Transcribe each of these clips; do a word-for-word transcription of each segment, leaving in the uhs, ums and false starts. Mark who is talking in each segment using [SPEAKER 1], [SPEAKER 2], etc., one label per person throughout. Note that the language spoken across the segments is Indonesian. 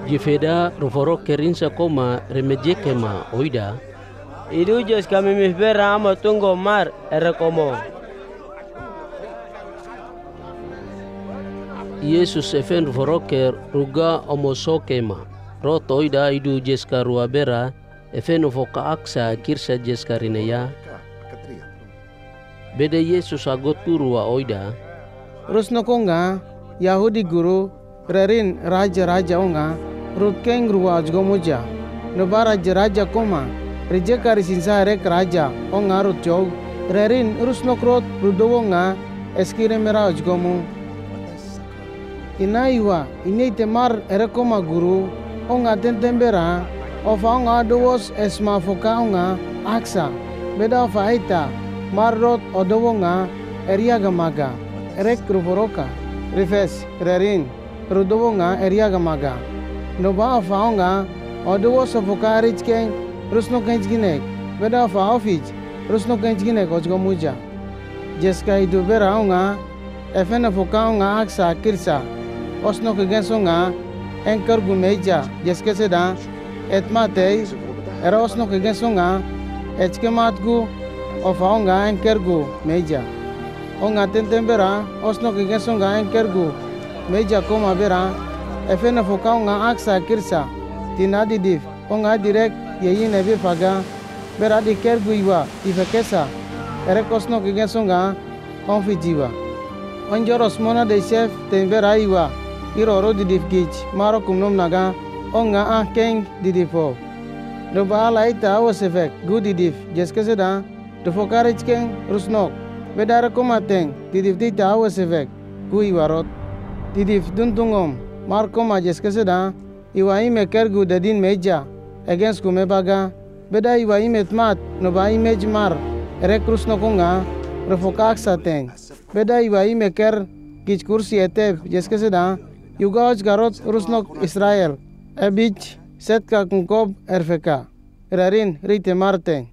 [SPEAKER 1] Jifeda ruforo kerinsa koma remejekema oida.
[SPEAKER 2] Idu jes kami mihbera ama tunggo mar erekomo.
[SPEAKER 1] Yesus efen ruforoker ruga omosokema. Roto oida idu jeska ruabera efen ufoka aksa kirsa jeska rineya. Beda Yesus agot turua oida.
[SPEAKER 3] Rusno konga Yahudi guru rerin raja-raja onga rutkeng ruwa ajgomuja. Noba raja-raja koma rejeka risinsa rek raja onga rutjog rerin rusno krot rudowonga eskire mera ajgomu. Inaiwa ini temar erekoma guru onga tentembera ofa onga dowos esma foka onga aksa beda ofa aita marrot odowonga eriagamaga erek ruforoka rifes rerin rudowonga eriagamaga noba ofa onga odowos foka richken rusno kenjginek beda ofa ofij rusno kenjginek ojgomuja jeska idu bera onga efena foka onga aksa kirsa osno kegensonga engker gumeja jeske seda etmatei era osno kegensonga echkematgu ofa onga enkergu meja onga tentembera osno kegensonga enkergu meja koma bera efena foka onga aksa kirsa tinadidif onga direk yeyin ebi faga bera di kergu iwa ifekesa erek osno kegensonga onfijiwa onjoros mona de chef tembera iwa iroro didif gij maro kumnom naga onga ah keng didifo doba ala ita awosefek gu didif jeske seda dofokarich keng rusnok bedara komateng didif dita awosefek gu iwarot didif duntungom mar koma jeske seda iwa ime kergu dadin meja egens kume baga beda iwa ime tmat noba imej mar erek rusnok onga rofokak sateng beda iwa ime ker gij kursi etep jeske seda Yuga oj garot rusnok Israel ebich setka kunkob erfeka rarin rite marte.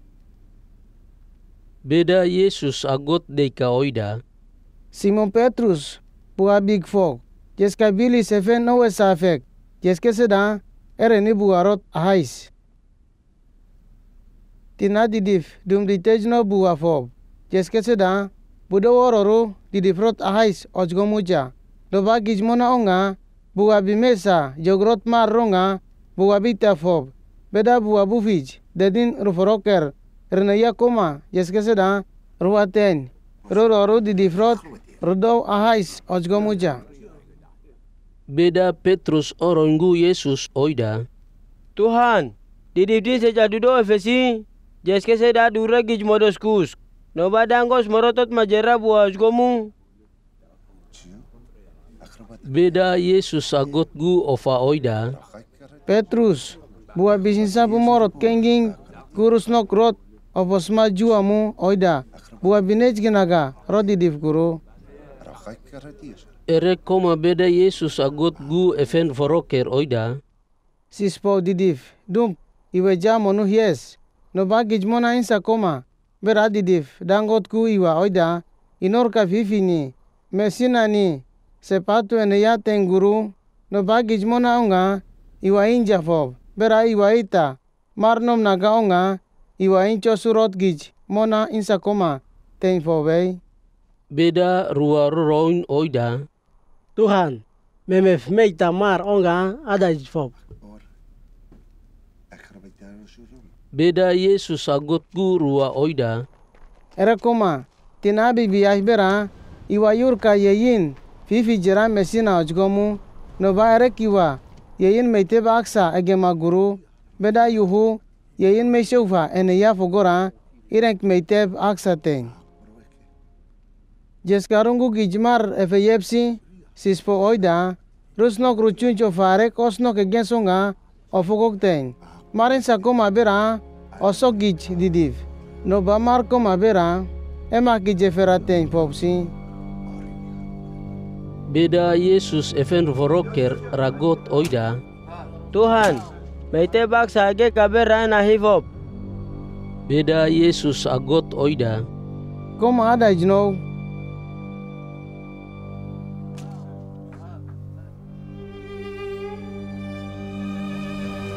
[SPEAKER 1] Beda Yesus agot deika oida.
[SPEAKER 3] Simon Petrus bua big fog jeska bili seven owe safek jeske seda ereni buarot ahais. Tina didif dum ditejno bua fob jeske seda budawororu didifrot ahais ojgomuja. Doba gijmona onga buwa bimesa jogrot marronga buwa bita fob beda buwa bufij dedin ruforoker renaya koma jeske seda ruaten rororu didifrot rudow ahais ojgomuja.
[SPEAKER 1] Beda Petrus orongu Yesus oida.
[SPEAKER 2] Tuhan, didifdi sejadudo efesi jeske seda dura gijmodoskus noba dangos morotot majera buwa ojgomu.
[SPEAKER 1] Beda Yesus agot gu ofa oida.
[SPEAKER 3] Petrus bua bisinsa bumorot kenging gurus nok rot ofosma juamu oida bua binej ginaga rodidif guru.
[SPEAKER 1] Erek koma beda Yesus agot gu efen foroker oida.
[SPEAKER 3] Sispo didif dum iwe jamonu yes noba gijmona insa koma beradidif dangot gu iwa oida inorka fifini mesinani sepatu eneya tengguru no bagi jmona onga iwa inja fob bera iwa ita marnom naga onga iwa incho surot gij mona insa koma ten fobei.
[SPEAKER 1] Beda rua roin oida.
[SPEAKER 2] Tuhan, memef meita mar onga ada fob.
[SPEAKER 1] Beda Yesus agot gu rua oida.
[SPEAKER 3] Era koma tinabi biah bera iwa yurka yeyin Fifi jera mesina ojgomu noba erekiwa yeyin meiteba aksa egema guru beda yuhu yeyin meisheufa eneya fogora irenk meiteb aksa teng. Jeskarungu gijmar efeyepsi sispo oida rusnok ruchuncho farek osnok egensonga ofogok teng. Marin sakoma bera osok gij didif noba markoma bera emak gijefera teng popsi.
[SPEAKER 1] Beda Yesus efen ruforoker ragot oida.
[SPEAKER 2] Tuhan, meitebak sage kabera na hivop.
[SPEAKER 1] Beda Yesus agot oida.
[SPEAKER 3] Koma ada jno